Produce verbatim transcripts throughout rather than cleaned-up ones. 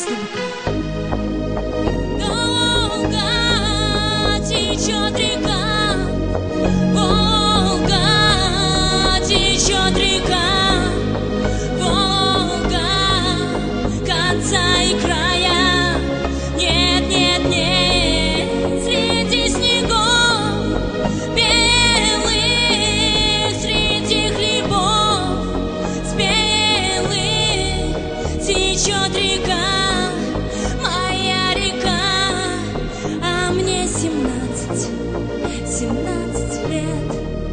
Долго течет река, Волга, течет река, Волга, конца и края нет, нет, нет, среди снегов белых, среди хлебов спелых течет река. Семнадцать лет.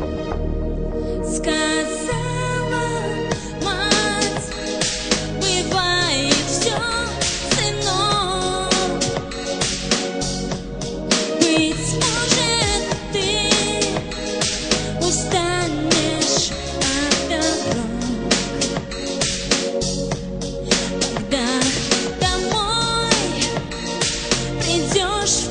Сказала мать, бывает все, сынок. Быть может, ты устанешь от дорог, когда домой придешь в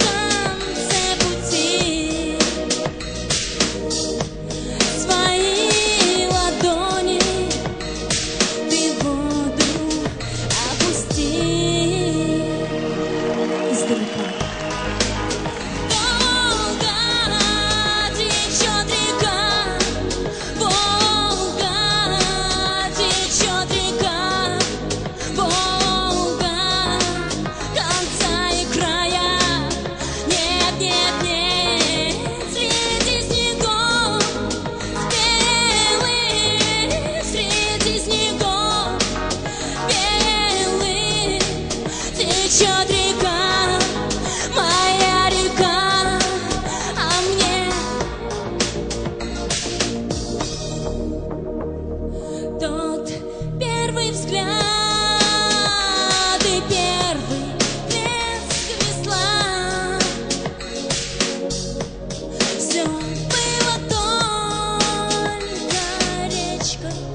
течет река, моя река, а мне тот первый взгляд и первый плеск весла. Все было только речкой.